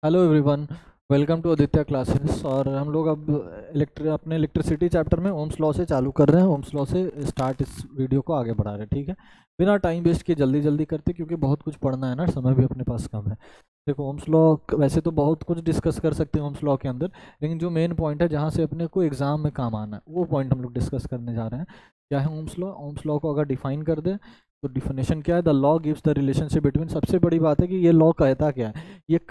Hello everyone, welcome to Aditya classes. और हम लोग अब अपने इलेक्ट्रिसिटी चैप्टर में ओम्स लॉ से चालू कर रहे हैं। ओम्स लॉ से स्टार्ट इस वीडियो को आगे बढ़ा रहे हैं, ठीक है। बिना टाइम वेस्ट किए जल्दी जल्दी करते, क्योंकि बहुत कुछ पढ़ना है ना, समय भी अपने पास कम है। देखो, ओम्स लॉ वैसे तो बहुत कुछ डिस्कस कर सकते हैं ओम्स लॉ के अंदर, लेकिन जो मेन पॉइंट है जहाँ से अपने को एग्जाम में काम आना है वो पॉइंट हम लोग डिस्कस करने जा रहे हैं। क्या है ओम्स लॉ? ओम्स लॉ को अगर डिफाइन कर दे तो डिफिनेशन क्या है? The law gives the relationship between, सबसे बड़ी बात है कि ये लॉ कहता क्या है।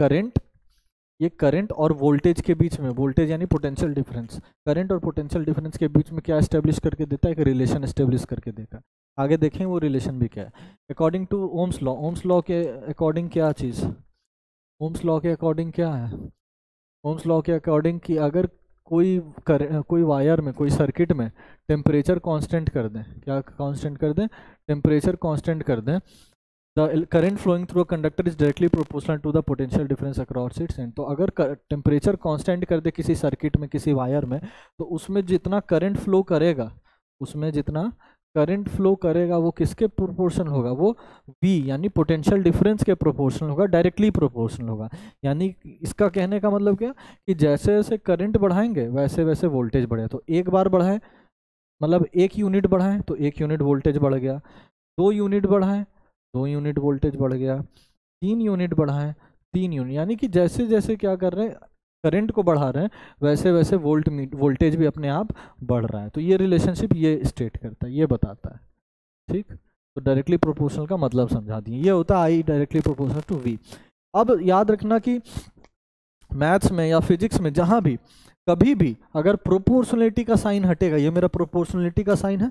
ये करंट और वोल्टेज के बीच में, वोल्टेज यानी पोटेंशियल डिफरेंस, करंट और पोटेंशियल डिफरेंस के बीच में क्या एस्टेब्लिश करके देता है? एक रिलेशन एस्टेब्लिश करके देता है। आगे देखें वो रिलेशन भी क्या है। According to Ohm's law, Ohm's law के अकॉर्डिंग क्या चीज़, ओम्स लॉ के अकॉर्डिंग क्या है? ओम्स लॉ के अकॉर्डिंग कि अगर कोई वायर में, कोई सर्किट में टेम्परेचर कांस्टेंट कर दें, क्या कांस्टेंट कर दें? टेम्परेचर कांस्टेंट कर दें, the current flowing through a conductor is directly proportional to the potential difference across its end. तो अगर टेम्परेचर कांस्टेंट कर दे किसी सर्किट में, किसी वायर में, तो उसमें जितना करंट फ्लो करेगा, उसमें जितना करंट फ्लो करेगा वो किसके प्रोपोर्शनल होगा? वो V यानी पोटेंशियल डिफरेंस के प्रोपोर्शनल होगा, डायरेक्टली प्रोपोर्शनल होगा। यानी इसका कहने का मतलब क्या कि जैसे जैसे करंट बढ़ाएंगे वैसे वैसे वोल्टेज बढ़ेगा। तो एक बार बढ़ाए मतलब 1 यूनिट बढ़ाएं तो 1 यूनिट वोल्टेज बढ़ गया, 2 यूनिट बढ़ाएं 2 यूनिट वोल्टेज बढ़ गया, 3 यूनिट बढ़ाएं 3 यूनिट। यानी कि जैसे जैसे क्या कर रहे हैं, करंट को बढ़ा रहे हैं, वैसे वैसे वोल्टेज भी अपने आप बढ़ रहा है। तो ये रिलेशनशिप ये स्टेट करता है, ये बताता है, ठीक। तो डायरेक्टली प्रोपोर्शनल का मतलब समझा दिए, ये होता है I directly proportional to V. अब याद रखना कि मैथ्स में या फिजिक्स में जहां भी कभी भी अगर प्रोपोर्शनलिटी का साइन हटेगा, ये मेरा प्रोपोर्शनलिटी का साइन है,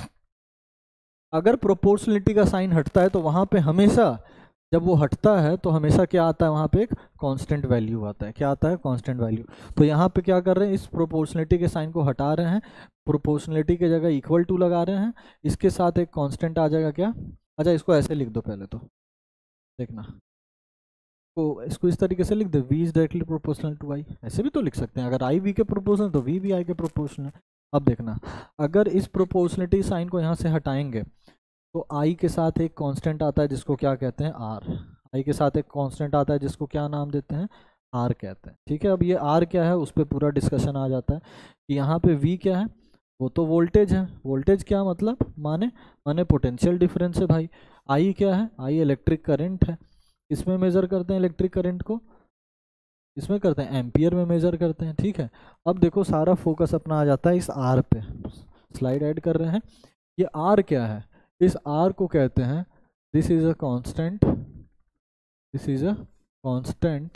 अगर प्रोपोर्शनलिटी का साइन हटता है तो वहां पे हमेशा, जब वो हटता है तो हमेशा क्या आता है? वहां पे एक कांस्टेंट वैल्यू आता है। क्या आता है? Constant value. तो यहाँ पे क्या कर रहे हैं? इस प्रोपोर्शनलिटी के साइन को हटा रहे हैं, प्रोपोर्शनलिटी की जगह इक्वल टू लगा रहे हैं, इसके साथ एक कांस्टेंट आ जाएगा। क्या? अच्छा, इसको ऐसे लिख दो पहले, तो देखना, तो इसको इस तरीके से लिख दे, v is directly proportional to i। ऐसे भी तो लिख सकते हैं, अगर i v के प्रोपोर्शनल तो v भी i के प्रोपोर्शनल है। अब देखना, अगर इस प्रोपोर्शनलिटी साइन को यहाँ से हटाएंगे तो i के साथ एक कांस्टेंट आता है जिसको क्या कहते हैं? r। i के साथ एक कांस्टेंट आता है जिसको क्या नाम देते हैं? r कहते हैं, ठीक है। अब ये r क्या है उस पर पूरा डिस्कशन आ जाता है कि यहाँ पे v क्या है? वो तो वोल्टेज है। वोल्टेज क्या मतलब? माने पोटेंशियल डिफरेंस है भाई। i क्या है? i इलेक्ट्रिक करंट है। इसमें मेजर करते हैं इलेक्ट्रिक करंट को, इसमें करते हैं एम्पियर में मेजर करते हैं, ठीक है। अब देखो सारा फोकस अपना आ जाता है इस आर पे, स्लाइड ऐड कर रहे हैं। ये आर क्या है? इस आर को कहते हैं, this is a constant, this is a constant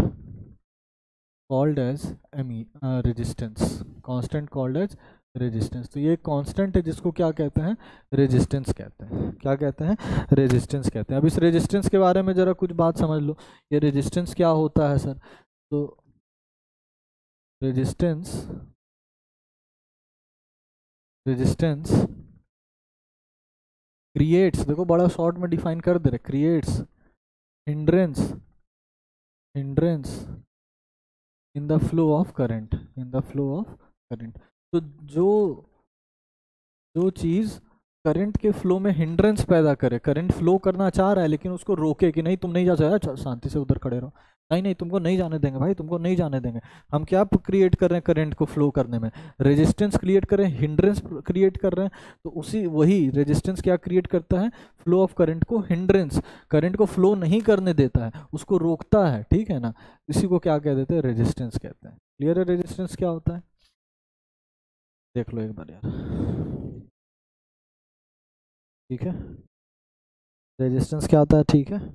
called as resistance, constant called as resistance. तो ये कांस्टेंट है जिसको क्या कहते हैं? रेजिस्टेंस कहते हैं। क्या कहते हैं? रेजिस्टेंस कहते हैं। अब इस रेजिस्टेंस के बारे में जरा कुछ बात समझ लो, ये रेजिस्टेंस क्या होता है सर? तो रेजिस्टेंस रेजिस्टेंस क्रिएट्स, देखो बड़ा शॉर्ट में डिफाइन कर दे रहे, creates hindrance hindrance in the flow of current, in the flow of current. तो जो जो चीज़ करंट के फ्लो में हिंड्रेंस पैदा करे, करंट फ्लो करना चाह रहा है लेकिन उसको रोके कि नहीं तुम नहीं जा सकते, शांति से उधर खड़े रहो, नहीं नहीं तुमको नहीं जाने देंगे भाई, तुमको नहीं जाने देंगे। हम क्या क्रिएट कर रहे हैं करंट को फ्लो करने में? रेजिस्टेंस क्रिएट कर रहे हैं, हिंड्रेंस क्रिएट कर रहे हैं। तो उसी वही रेजिस्टेंस क्या क्रिएट करता है? फ्लो ऑफ करंट को हिंड्रेंस, करंट को फ्लो नहीं करने देता है, उसको रोकता है, ठीक है ना। इसी को क्या कह देते हैं? रेजिस्टेंस कहते हैं। क्लियर है रेजिस्टेंस क्या होता है? देख लो एक बार यार, ठीक है। रेजिस्टेंस क्या होता है? ठीक है,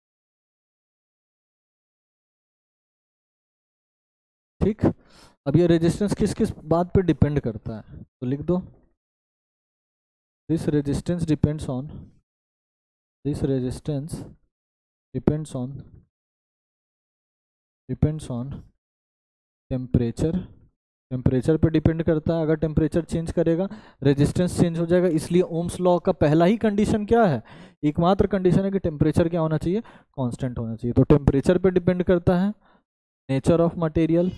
ठीक। अब ये रेजिस्टेंस किस किस बात पे डिपेंड करता है? तो लिख दो, this resistance depends on, this resistance depends on temperature, temperature पे डिपेंड करता है। अगर टेम्परेचर चेंज करेगा रेजिस्टेंस चेंज हो जाएगा। इसलिए ओम्स लॉ का पहला ही कंडीशन क्या है? एकमात्र कंडीशन है कि टेम्परेचर क्या होना चाहिए? कांस्टेंट होना चाहिए। तो टेम्परेचर पे डिपेंड करता है नेचर ऑफ मटेरियल,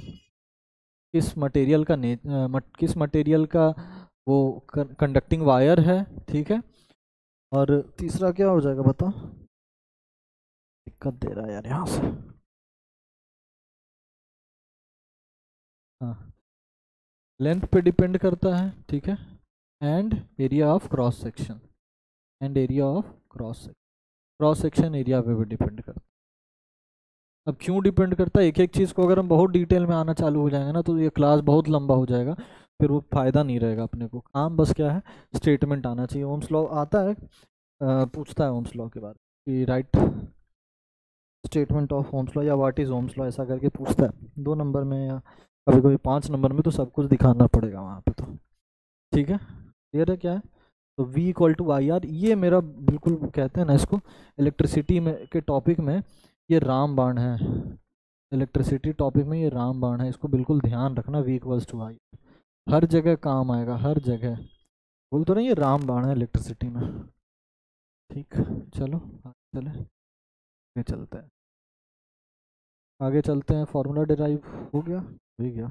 किस मटेरियल का वो कंडक्टिंग वायर है, ठीक है। और तीसरा क्या हो जाएगा बताओ? दिक्कत दे रहा है यार यहाँ से। हाँ, लेंथ पे डिपेंड करता है, ठीक है, and area of cross section, and area of cross section area पे भी डिपेंड करता है। अब क्यों डिपेंड करता है, एक एक चीज़ को अगर हम बहुत डिटेल में आना चालू हो जाएंगे ना तो ये क्लास बहुत लंबा हो जाएगा, फिर वो फ़ायदा नहीं रहेगा अपने को। काम बस क्या है, स्टेटमेंट आना चाहिए। ओम्स लॉ आता है, पूछता है ओम्स लॉ के बारे में कि right statement of Ohm's law या व्हाट इज़ ओम्स लॉ, ऐसा करके पूछता है 2 नंबर में या कभी कभी 5 नंबर में, तो सब कुछ दिखाना पड़ेगा वहाँ पे। तो ठीक है, क्लियर है क्या है। तो V equal to I R, ये मेरा बिल्कुल कहते हैं ना इसको इलेक्ट्रिसिटी में के टॉपिक में ये रामबाण है, इलेक्ट्रिसिटी टॉपिक में ये रामबाण है, इसको बिल्कुल ध्यान रखना। V इक्वल्स टू आई, हर जगह काम आएगा, हर जगह। बोल तो नहीं, ये रामबाण है इलेक्ट्रिसिटी में। ठीक, चलो आगे चलते हैं, आगे चलते हैं। फॉर्मूला डिराइव हो गया, गया।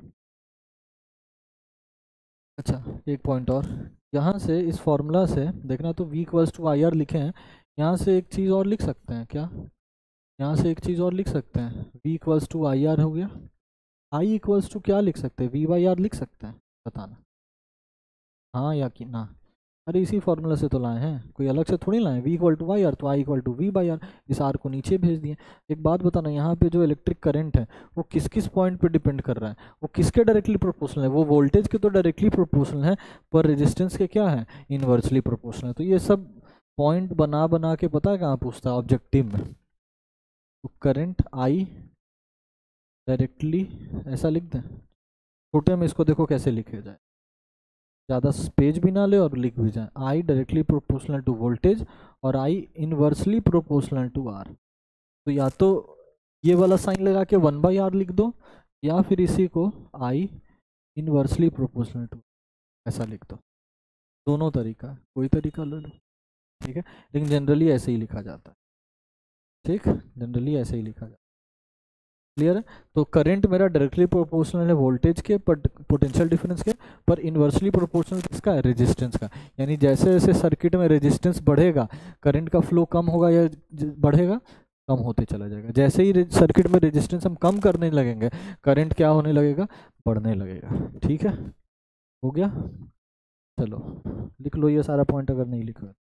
अच्छा, एक पॉइंट और, यहाँ से इस फॉर्मूला से देखना, तो V equals to I R लिखे हैं, यहाँ से एक चीज़ और लिख सकते हैं क्या, यहाँ से एक चीज़ और लिख सकते हैं। V equals to I R हो गया, I इक्वल्स टू क्या लिख सकते हैं, V बाई आर लिख सकते हैं, बताना हाँ या कि ना। अरे इसी फॉर्मूला से तो लाए हैं, कोई अलग से थोड़ी लाए। V equal to Y R तो I equal to V by R, इस R को नीचे भेज दिए। एक बात बताना, यहाँ पे जो इलेक्ट्रिक करंट है वो किस किस पॉइंट पे डिपेंड कर रहा है, वो किसके डायरेक्टली प्रोपोर्शनल है, वो वोल्टेज के तो डायरेक्टली प्रोपोर्शनल है, पर रेजिस्टेंस के क्या है, इनवर्सली प्रोपोर्शनल है। तो ये सब पॉइंट बना बना के पता है कहाँ पूछता है, ऑब्जेक्टिव में। तो करंट I डायरेक्टली ऐसा लिख दें, छोटे में इसको देखो कैसे लिखे जाए, ज़्यादा पेज भी ना ले और लिख भी जाए। I directly proportional to voltage और I inversely proportional to R। तो या तो ये वाला साइन लगा के 1/R लिख दो, या फिर इसी को I इनवर्सली प्रोपोर्शनल टू ऐसा लिख दो। दोनों तरीका, कोई तरीका ले लो, ठीक है, लेकिन जनरली ऐसे ही लिखा जाता है। ठीक, जनरली ऐसे ही लिखा जाता है। क्लियर है। तो करंट मेरा डायरेक्टली प्रोपोर्शनल है वोल्टेज के पोटेंशियल डिफरेंस के, पर इनवर्सली प्रोपोर्शनल किसका है, रेजिस्टेंस का। यानी जैसे जैसे सर्किट में रेजिस्टेंस बढ़ेगा करंट का फ्लो कम होगा या बढ़ेगा, कम होते चला जाएगा। जैसे ही सर्किट में रेजिस्टेंस हम कम करने लगेंगे करंट क्या होने लगेगा, बढ़ने लगेगा। ठीक है, हो गया। चलो लिख लो ये सारा पॉइंट, अगर नहीं लिखा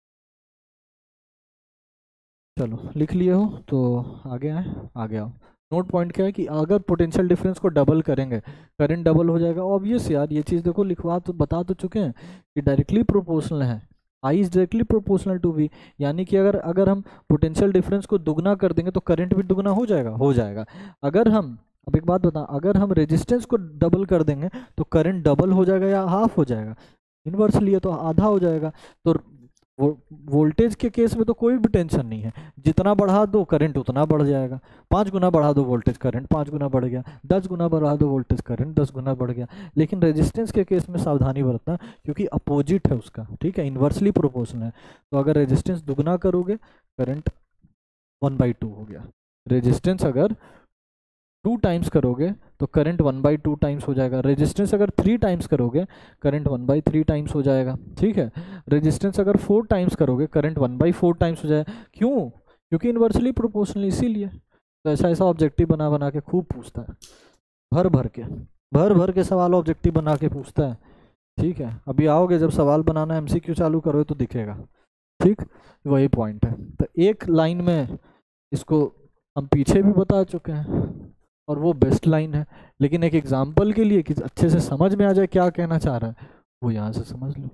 चलो लिख लिए हो तो आगे आए, आगे आओ। नोट पॉइंट क्या है कि अगर पोटेंशियल डिफरेंस को डबल करेंगे करंट डबल हो जाएगा। ऑब्वियस यार, ये चीज़ देखो लिखवा तो बता तो चुके हैं कि डायरेक्टली प्रोपोर्शनल है, I is directly proportional to V। यानी कि अगर हम पोटेंशियल डिफरेंस को दुगना कर देंगे तो करंट भी दुगना हो जाएगा। अगर हम, अब एक बात बता, अगर हम रेजिस्टेंस को डबल कर देंगे तो करंट डबल हो जाएगा या हाफ हो जाएगा, इनवर्सली है तो आधा हो जाएगा। तो वोल्टेज के केस में तो कोई भी टेंशन नहीं है, जितना बढ़ा दो करंट उतना बढ़ जाएगा। 5 गुना बढ़ा दो वोल्टेज करंट 5 गुना बढ़ गया, 10 गुना बढ़ा दो वोल्टेज करंट 10 गुना बढ़ गया। लेकिन रेजिस्टेंस के केस में सावधानी बरतना, क्योंकि अपोजिट है उसका, ठीक है, इन्वर्सली प्रोपोर्शनल है। तो अगर रेजिस्टेंस दुगना करोगे करंट 1/2 हो गया, रेजिस्टेंस अगर 2 टाइम्स करोगे तो करंट 1/2 टाइम्स हो जाएगा। रेजिस्टेंस अगर 3 टाइम्स करोगे करंट 1/3 टाइम्स हो जाएगा। ठीक है, रेजिस्टेंस अगर 4 टाइम्स करोगे करंट 1/4 टाइम्स हो जाएगा। क्यों? क्योंकि इन्वर्सली प्रोपोर्शनल, इसीलिए। तो ऐसा ऑब्जेक्टिव बना बना के खूब पूछता है, भर भर के सवाल ऑब्जेक्टिव बना के पूछता है। ठीक है, अभी आओगे जब सवाल बनाना MCQ चालू करोगे तो दिखेगा। ठीक, वही पॉइंट है। तो एक लाइन में इसको हम पीछे भी बता चुके हैं और वो बेस्ट लाइन है, लेकिन एक एग्जाम्पल के लिए कि अच्छे से समझ में आ जाए क्या कहना चाह रहा है, वो यहाँ से समझ लो।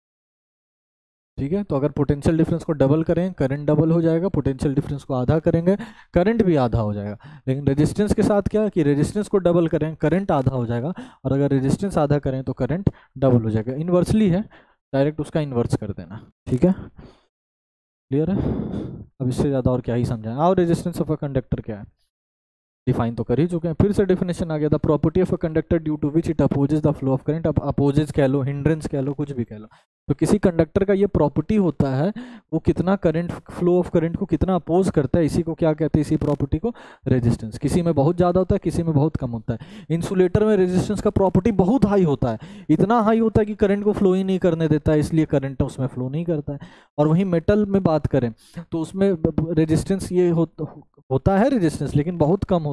ठीक है, तो अगर पोटेंशियल डिफरेंस को डबल करें करंट डबल हो जाएगा, पोटेंशियल डिफरेंस को आधा करेंगे करंट भी आधा हो जाएगा। लेकिन रेजिस्टेंस के साथ क्या कि रेजिस्टेंस को डबल करें करंट आधा हो जाएगा, और अगर रेजिस्टेंस आधा करें तो करंट डबल हो जाएगा। इन्वर्सली है, डायरेक्ट उसका इन्वर्स कर देना। ठीक है, क्लियर है। अब इससे ज़्यादा और क्या ही समझाएं। आओ, रेजिस्टेंस ऑफ अ कंडक्टर क्या है, डिफाइन तो कर ही चुके हैं, फिर से डेफिनेशन आ गया था। Property of a conductor due to which it opposes the flow of current. अब अपोजेस कह लो, हिंड्रेंस कह लो, कुछ भी कह लो। तो किसी कंडक्टर का ये प्रॉपर्टी होता है, वो कितना करंट, फ्लो ऑफ करंट को कितना अपोज करता है, इसी को क्या कहते हैं, इसी प्रॉपर्टी को रेजिस्टेंस। किसी में बहुत ज़्यादा होता है, किसी में बहुत कम होता है। इंसुलेटर में रेजिस्टेंस का प्रॉपर्टी बहुत हाई होता है, इतना हाई होता है कि करंट को फ्लो ही नहीं करने देता है, इसलिए करंट उसमें फ्लो नहीं करता है। और वहीं मेटल में बात करें तो उसमें रेजिस्टेंस ये होता है रेजिस्टेंस, लेकिन बहुत कम होता है।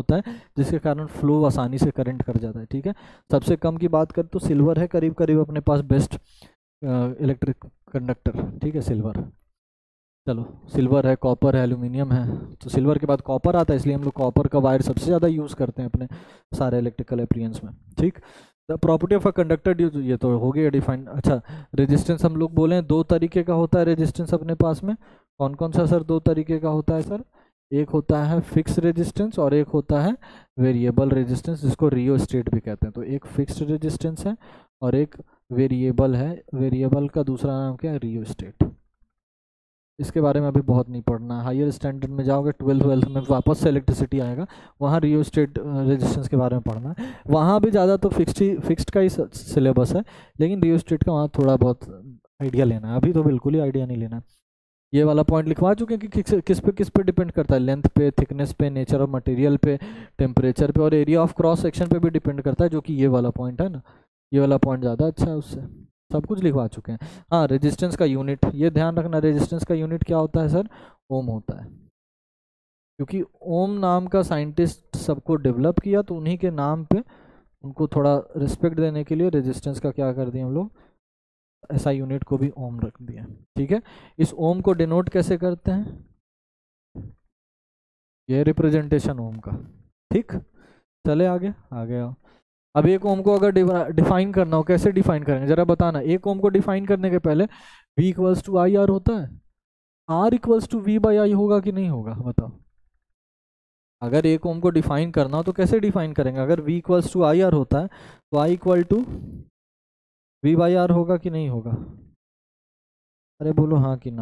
होता है जिसके कारण फ्लो आसानी से करंट कर जाता है, ठीक है। सबसे कम की बात कर तो सिल्वर है, करीब करीब अपने पास बेस्ट इलेक्ट्रिक कंडक्टर, ठीक है, सिल्वर। चलो सिल्वर है, कॉपर है, एल्यूमिनियम है, तो सिल्वर के बाद कॉपर आता है, इसलिए हम लोग कॉपर का वायर सबसे ज़्यादा यूज़ करते हैं अपने सारे इलेक्ट्रिकल एप्लियंस में, ठीक। The property of a conductor, ये तो हो गया डिफाइन। अच्छा, रेजिस्टेंस हम लोग बोले दो तरीके का होता है रेजिस्टेंस अपने पास में। कौन कौन सा सर दो तरीके का होता है सर? एक होता है फिक्स रेजिस्टेंस और एक होता है वेरिएबल रेजिस्टेंस, जिसको रियोस्टेट भी कहते हैं। तो एक फिक्स्ड रेजिस्टेंस है और एक वेरिएबल है, वेरिएबल का दूसरा नाम क्या है? रियोस्टेट। इसके बारे में अभी बहुत नहीं पढ़ना, हायर स्टैंडर्ड में जाओगे 12th में वापस से इलेक्ट्रिसिटी आएगा, वहाँ रियोस्टेट रेजिस्टेंस के बारे में पढ़ना है। वहाँ भी ज़्यादा तो फिक्स्ड का ही सिलेबस है, लेकिन रियोस्टेट का वहाँ थोड़ा बहुत आइडिया लेना है, अभी तो बिल्कुल ही आइडिया नहीं लेना है। ये वाला पॉइंट लिखवा चुके हैं कि किस पे डिपेंड करता है? लेंथ पे, थिकनेस पे, नेचर ऑफ मटेरियल पे, टेम्परेचर पे और एरिया ऑफ क्रॉस सेक्शन पे भी डिपेंड करता है, जो कि ये वाला पॉइंट है ना, ये वाला पॉइंट ज़्यादा अच्छा है उससे। सब कुछ लिखवा चुके हैं। हाँ, रेजिस्टेंस का यूनिट, ये ध्यान रखना, रेजिस्टेंस का यूनिट क्या होता है सर? ओम होता है, क्योंकि ओम नाम का साइंटिस्ट सबको डेवलप किया, तो उन्हीं के नाम पे उनको थोड़ा रिस्पेक्ट देने के लिए रेजिस्टेंस का क्या कर दिए हम लोग? ऐसा यूनिट को भी ओम रख दिया, ठीक है। इस ओम को डिनोट कैसे करते हैं? ये रिप्रेजेंटेशन ओम का, ठीक। चले आगे आओ। अब एक ओम को अगर डिफाइन करना हो, कैसे डिफाइन करेंगे जरा बताना। एक ओम को डिफाइन करने के पहले V equals to I R होता है, R equals to V by I होगा कि नहीं होगा? बताओ। अगर एक ओम को डिफाइन करना हो तो कैसे डिफाइन करेंगे? अगर V equals to I R होता है तो I equal to V by R होगा कि नहीं होगा? अरे बोलो हाँ कि ना,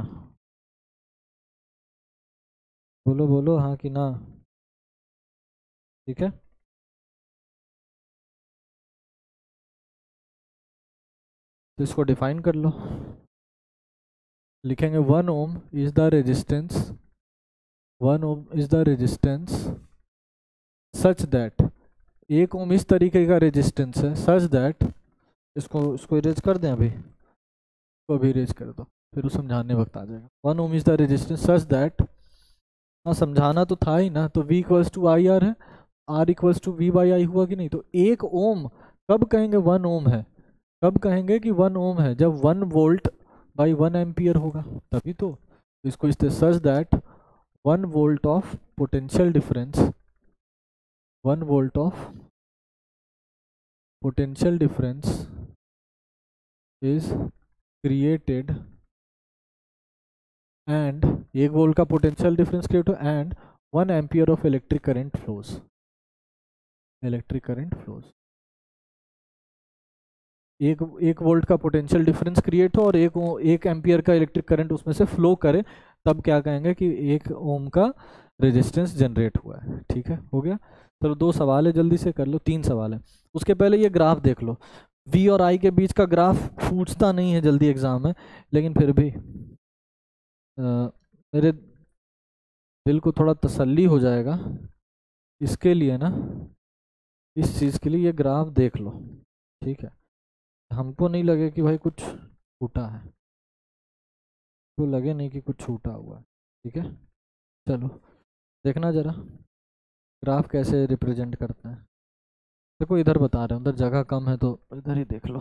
बोलो बोलो हाँ कि ना, ठीक है। तो इसको डिफाइन कर लो, लिखेंगे 1 ohm is the resistance, 1 ohm is the resistance such that, एक ओम इस तरीके का रेजिस्टेंस है सच दैट, इसको इरेज कर दें, अभी इसको अभी इरेज कर दो, फिर उस समझाने वक्त आ जाएगा। 1 ohm is the resistance such that, हाँ समझाना तो था ही ना, तो V equals to I R है, R equals to V by I हुआ कि नहीं? तो एक ओम कब कहेंगे 1 ओम है? कब कहेंगे कि 1 ओम है? जब 1 वोल्ट बाई 1 एम्पियर होगा, तभी तो। इसको इस such that 1 volt of potential difference, 1 volt of potential difference is created and, 1 volt का पोटेंशियल डिफरेंस क्रिएट हो and 1 ampere of electric current flows, electric current flows. एक वोल्ट का पोटेंशियल डिफरेंस क्रिएट हो और एक एम्पियर का electric current उसमें से फ्लो करे, तब क्या कहेंगे कि 1 ओम का रेजिस्टेंस जनरेट हुआ है, ठीक है। हो गया। चलो 2 सवाल है, जल्दी से कर लो, 3 सवाल है। उसके पहले ये ग्राफ देख लो, V और I के बीच का ग्राफ पूछता नहीं है जल्दी एग्जाम में, लेकिन फिर भी मेरे दिल को थोड़ा तसल्ली हो जाएगा इसके लिए ना, इस चीज़ के लिए ये ग्राफ देख लो, ठीक है। हमको नहीं लगे कि भाई कुछ छूटा है, तो लगे नहीं कि कुछ छूटा हुआ है, ठीक है। चलो देखना जरा ग्राफ कैसे रिप्रेजेंट करते हैं। देखो इधर बता रहे हैं, उधर जगह कम है तो इधर ही देख लो।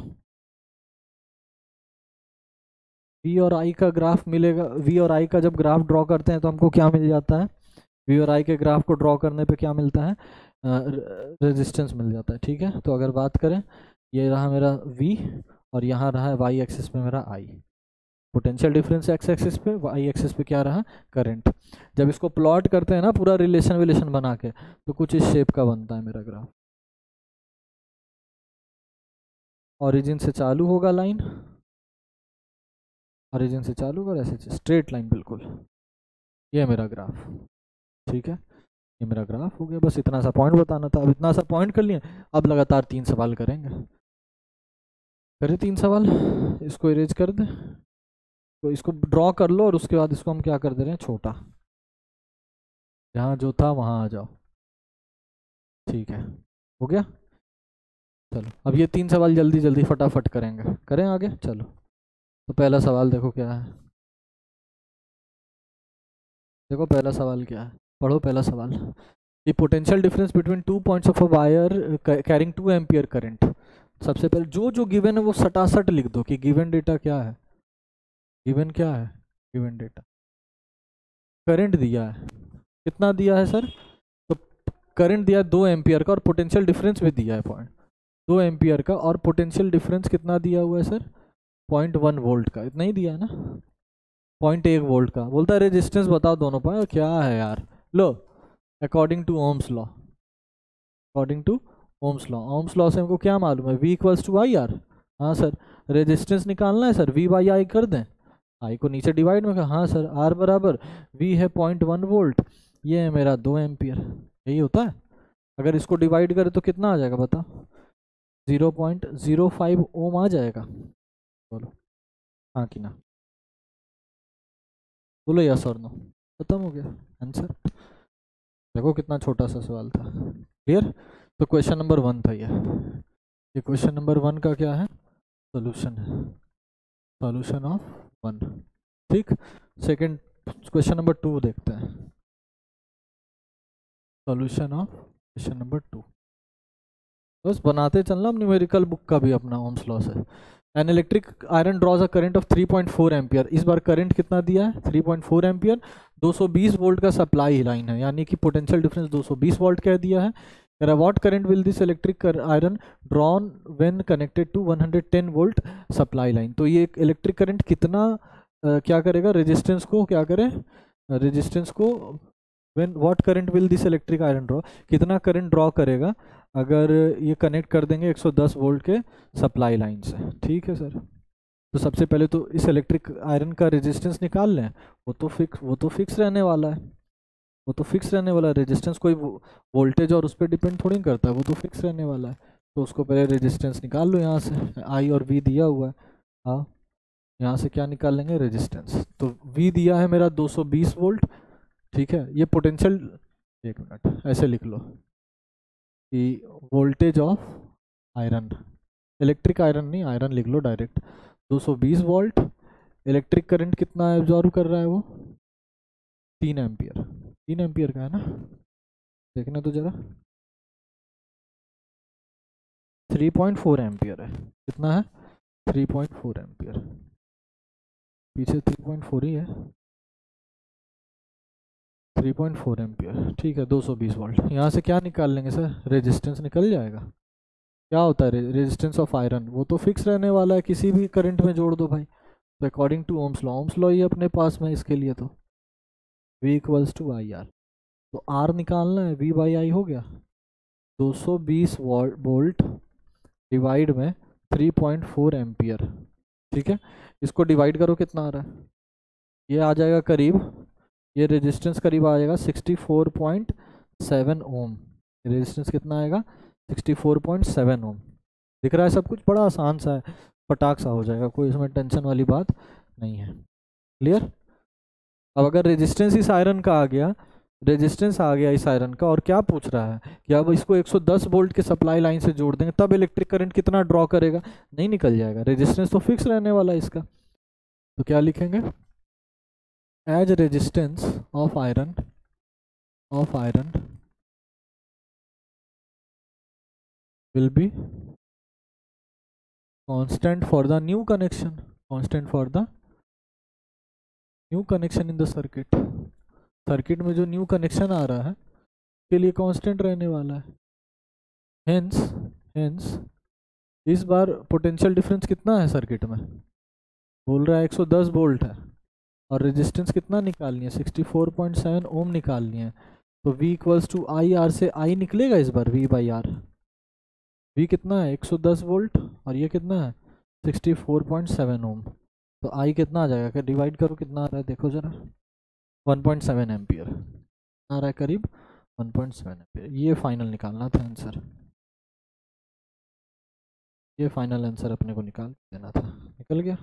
V और I का ग्राफ मिलेगा, V और I का जब ग्राफ ड्रॉ करते हैं तो हमको क्या मिल जाता है? V और I के ग्राफ को ड्रॉ करने पे क्या मिलता है? रेजिस्टेंस मिल जाता है, ठीक है। तो अगर बात करें, ये रहा मेरा V और यहाँ रहा है Y एक्सिस पे मेरा I, potential difference X axis पे, Y एक्सिस पे क्या रहा? करंट। जब इसको प्लॉट करते हैं ना पूरा रिलेशन बना के, तो कुछ इस शेप का बनता है मेरा ग्राफ। ओरिजिन से चालू होगा लाइन, ओरिजिन से चालू होगा ऐसे स्ट्रेट लाइन बिल्कुल, ये मेरा ग्राफ, ठीक है। ये मेरा ग्राफ हो गया, बस इतना सा पॉइंट बताना था। अब इतना सा पॉइंट कर लिए, अब लगातार 3 सवाल करेंगे। करें 3 सवाल, इसको इरेज कर दें, तो इसको ड्रॉ कर लो और उसके बाद इसको हम क्या कर दे रहे हैं? छोटा, जहाँ जो था वहाँ आ जाओ, ठीक है। हो गया। चलो अब ये 3 सवाल जल्दी जल्दी फटाफट करेंगे, करें आगे। चलो तो पहला सवाल देखो क्या है, देखो पहला सवाल क्या है, पढ़ो पहला सवाल। कि potential difference between 2 points of a wire carrying 2 ampere current. सबसे पहले जो गिवन है वो सटासट लिख दो कि गिवन डेटा क्या है, गिवन क्या है, गिवन डेटा करंट दिया है, कितना दिया है सर, तो करंट दिया है 2 एम्पियर का और पोटेंशियल डिफरेंस भी दिया है 2 एम्पियर का, और पोटेंशियल डिफरेंस कितना दिया हुआ है सर, 0.1 वोल्ट का, इतना ही दिया है ना, 0.1 वोल्ट का। बोलता है रेजिस्टेंस बताओ दोनों पर, क्या है यार, लो according to Ohm's law, according to Ohm's law, Ohm's law से हमको क्या मालूम है, V equals to I R. हाँ सर, रेजिस्टेंस निकालना है सर, V बाई आई कर दें, आई को नीचे डिवाइड में, हाँ सर, R बराबर V है 0.1 वोल्ट, ये है मेरा 2 एम्पियर, यही होता है। अगर इसको डिवाइड करें तो कितना आ जाएगा बताओ, 0.05 ओम आ जाएगा। बोलो हाँ कि ना, बोलो यस और नो, खत्म हो गया आंसर। देखो कितना छोटा सा सवाल था, क्लियर। तो क्वेश्चन नंबर 1 था ये क्वेश्चन नंबर 1 का क्या है, सॉल्यूशन है, सॉल्यूशन ऑफ 1, ठीक। सेकंड क्वेश्चन नंबर 2 देखते हैं, सॉल्यूशन ऑफ क्वेश्चन नंबर 2। बस बनाते चलना न्यूमेरिकल बुक का भी अपना ओम्स लॉ से। An electric iron draws a current of 3.4 ampere, इस बार करंट कितना दिया है 3.4 एम्पियर, 220 वोल्ट का सप्लाई लाइन है, यानी कि पोटेंशियल डिफरेंस 220 वोल्ट कह दिया है। What current will this electric iron drawn when connected to 110 volt supply line. तो ये इलेक्ट्रिक करंट कितना क्या करेगा, रेजिस्टेंस को क्या करे, रेजिस्टेंस को when what current will this electric iron draw, कितना करंट ड्रॉ करेगा अगर ये कनेक्ट कर देंगे 110 वोल्ट के सप्लाई लाइन से, ठीक है सर। तो सबसे पहले तो इस इलेक्ट्रिक आयरन का रेजिस्टेंस निकाल लें, वो तो फिक्स रहने वाला है, वो तो फिक्स रहने वाला है, रेजिस्टेंस कोई वोल्टेज और उस पर डिपेंड थोड़ी करता है, वो तो फिक्स रहने वाला है। तो उसको पहले रेजिस्टेंस निकाल लो, यहाँ से आई और वी दिया हुआ है, हाँ यहाँ से क्या निकाल लेंगे रेजिस्टेंस, तो वी दिया है मेरा 220 वोल्ट, ठीक है। ये पोटेंशियल, एक मिनट ऐसे लिख लो कि voltage of iron, electric iron नहीं, आयरन लिख लो डायरेक्ट, 220 वोल्ट, इलेक्ट्रिक करंट कितना एब्जॉर्व कर रहा है वो 3 एम्पियर, 3 एम्पियर का है ना, देखना तो जरा 3.4 एम्पियर है, कितना है 3.4 एम्पियर, पीछे 3.4 ही है, 3.4 एम्पियर, ठीक है 220 वोल्ट। यहाँ से क्या निकाल लेंगे सर, रेजिस्टेंस निकल जाएगा, क्या होता है रेजिस्टेंस ऑफ आयरन, वो तो फिक्स रहने वाला है, किसी भी करंट में जोड़ दो भाई। तो according to Ohm's law, Ohm's law ही अपने पास में इसके लिए, तो V equals to I R, तो R निकालना है, V बाई आई हो गया 220 वोल्ट डिवाइड में 3.4 एम्पियर, ठीक है। इसको डिवाइड करो कितना आ रहा है, ये आ जाएगा करीब, ये रेजिस्टेंस करीब आ जाएगा 64.7 ओम, रेजिस्टेंस कितना आएगा 64.7 ओम। दिख रहा है सब कुछ, बड़ा आसान सा है, फटाक सा हो जाएगा, कोई इसमें टेंशन वाली बात नहीं है, क्लियर। अब अगर रेजिस्टेंस इस आयरन का आ गया, रेजिस्टेंस आ गया इस आयरन का, और क्या पूछ रहा है कि अब इसको 110 वोल्ट के सप्लाई लाइन से जोड़ देंगे, तब इलेक्ट्रिक करंट कितना ड्रॉ करेगा, नहीं निकल जाएगा, रेजिस्टेंस तो फिक्स रहने वाला है इसका। तो क्या लिखेंगे, as resistance of iron will be constant for the new connection, constant for the new connection in the circuit, circuit में जो न्यू कनेक्शन आ रहा है के लिए कांस्टेंट रहने वाला है। हेंस इस बार पोटेंशियल डिफरेंस कितना है सर्किट में, बोल रहा है 110 वोल्ट है, और रेजिस्टेंस कितना निकालनी है 64.7 ओम निकालनी है। तो V equals to I R से I निकलेगा इस बार, V बाई आर, V कितना है 110 वोल्ट और ये कितना है 64.7 ओम, तो I कितना आ जाएगा, क्या डिवाइड करो कितना आ रहा है देखो जरा, 1.7 एम्पियर आ रहा है, करीब 1.7 एम्पियर। ये फाइनल निकालना था आंसर, ये फाइनल आंसर अपने को निकाल देना था, निकल गया।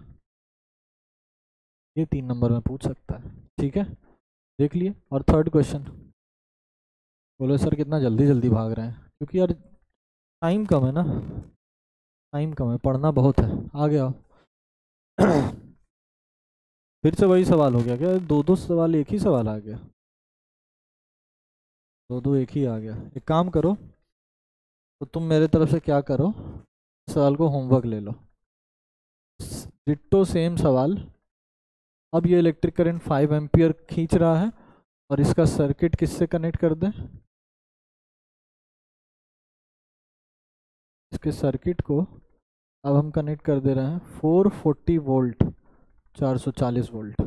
ये 3 नंबर में पूछ सकता है, ठीक है देख लिए। और थर्ड क्वेश्चन, बोलो सर कितना जल्दी जल्दी भाग रहे हैं, क्योंकि यार टाइम कम है ना, टाइम कम है, पढ़ना बहुत है, आ गया। फिर से वही सवाल हो गया क्या, दो दो सवाल एक ही सवाल आ गया। दो दो एक ही आ गया। एक काम करो, तो तुम मेरे तरफ से क्या करो, सवाल को होमवर्क ले लो, डिट्टो सेम सवाल। अब ये इलेक्ट्रिक करंट 5 एम्पियर खींच रहा है और इसका सर्किट किससे कनेक्ट कर दें, इसके सर्किट को अब हम कनेक्ट कर दे रहे हैं 440 वोल्ट, 440 वोल्ट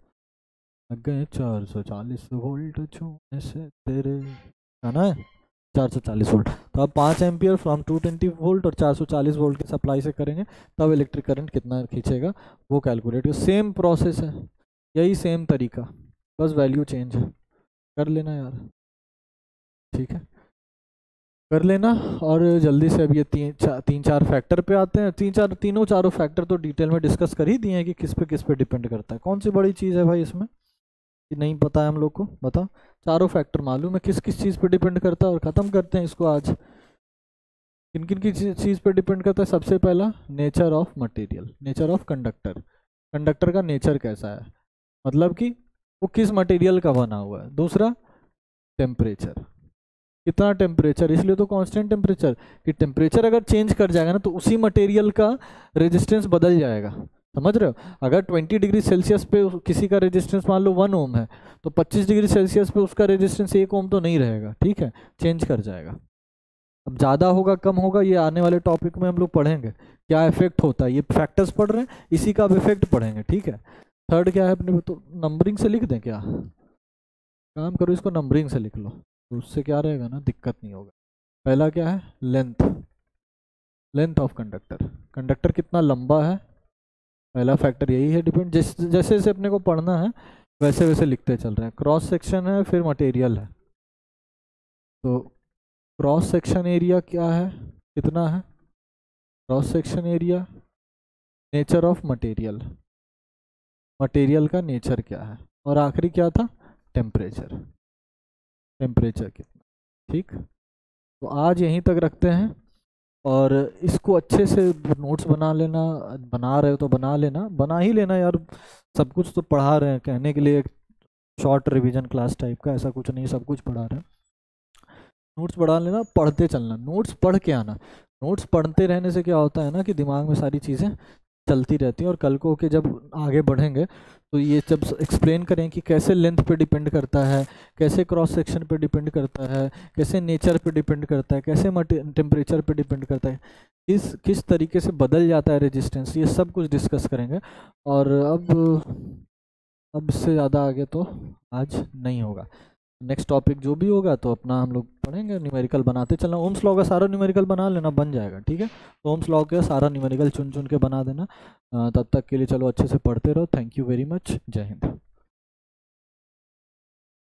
लग गए, 440 वोल्ट छूने से तेरे, है ना, 440 वोल्ट। तो अब 5 एम्पियर फ्रॉम 220 वोल्ट और 440 वोल्ट के सप्लाई से करेंगे, तब इलेक्ट्रिक करंट कितना खींचेगा वो कैलकुलेट। सेम प्रोसेस है, यही सेम तरीका, बस वैल्यू चेंज है। कर लेना यार, ठीक है, कर लेना। और जल्दी से अब ये तीन चार फैक्टर पे आते हैं। तीनों चारों फैक्टर तो डिटेल में डिस्कस कर ही दिए हैं कि किस पे डिपेंड करता है। कौन सी बड़ी चीज़ है भाई इसमें कि नहीं पता है हम लोग को, बता। चारों फैक्टर मालूम है किस किस चीज़ पे डिपेंड करता है, और ख़त्म करते हैं इसको आज। किन किन की चीज़ पे डिपेंड करता है? सबसे पहला nature of material, nature of conductor, conductor का नेचर कैसा है, मतलब कि वो किस मटेरियल का बना हुआ है। दूसरा टेम्परेचर, कितना टेम्परेचर, इसलिए तो कांस्टेंट टेम्परेचर, कि टेम्परेचर अगर चेंज कर जाएगा ना तो उसी मटेरियल का रेजिस्टेंस बदल जाएगा, समझ रहे हो। अगर 20 डिग्री सेल्सियस पे किसी का रेजिस्टेंस मान लो 1 ओम है, तो 25 डिग्री सेल्सियस पे उसका रेजिस्टेंस 1 ओम तो नहीं रहेगा, ठीक है, चेंज कर जाएगा। अब ज़्यादा होगा कम होगा ये आने वाले टॉपिक में हम लोग पढ़ेंगे, क्या इफेक्ट होता है। ये फैक्टर्स पढ़ रहे हैं, इसी का अब इफेक्ट पढ़ेंगे, ठीक है। थर्ड क्या है अपने, तो नंबरिंग से लिख दें क्या, काम करो इसको नंबरिंग से लिख लो, तो उससे क्या रहेगा ना, दिक्कत नहीं होगा। पहला क्या है, length, length of conductor, conductor कितना लंबा है, पहला फैक्टर यही है डिपेंड। जैसे जैसे अपने को पढ़ना है वैसे वैसे लिखते चल रहे हैं। क्रॉस सेक्शन है, फिर मटेरियल है, तो क्रॉस सेक्शन एरिया क्या है, कितना है cross section area, nature of material, material का नेचर क्या है, और आखिरी क्या था, टेम्परेचर, टेम्परेचर कितना, ठीक। तो आज यहीं तक रखते हैं, और इसको अच्छे से नोट्स बना लेना, बना रहे हो तो बना लेना, बना ही लेना यार, सब कुछ तो पढ़ा रहे हैं, कहने के लिए शॉर्ट रिवीजन क्लास टाइप का ऐसा कुछ नहीं, सब कुछ पढ़ा रहे हैं। नोट्स पढ़ा लेना, पढ़ते चलना, नोट्स पढ़ के आना। नोट्स पढ़ते रहने से क्या होता है ना कि दिमाग में सारी चीज़ें चलती रहती हैं, और कल को के जब आगे बढ़ेंगे तो ये जब एक्सप्लेन करें कि कैसे लेंथ पे डिपेंड करता है, कैसे क्रॉस सेक्शन पे डिपेंड करता है, कैसे नेचर पे डिपेंड करता है, कैसे टेम्परेचर पे डिपेंड करता है, किस तरीके से बदल जाता है रेजिस्टेंस, ये सब कुछ डिस्कस करेंगे। और अब इससे ज़्यादा आगे तो आज नहीं होगा। नेक्स्ट टॉपिक जो भी होगा तो अपना हम लोग पढ़ेंगे, न्यूमेरिकल बनाते चलना। ओम्स लॉ का सारा न्यूमेरिकल बना लेना, बन जाएगा, ठीक है। ओम्स लॉ का सारा न्यूमेरिकल चुन चुन के बना देना। तब तक के लिए चलो अच्छे से पढ़ते रहो। थैंक यू वेरी मच, जय हिंद।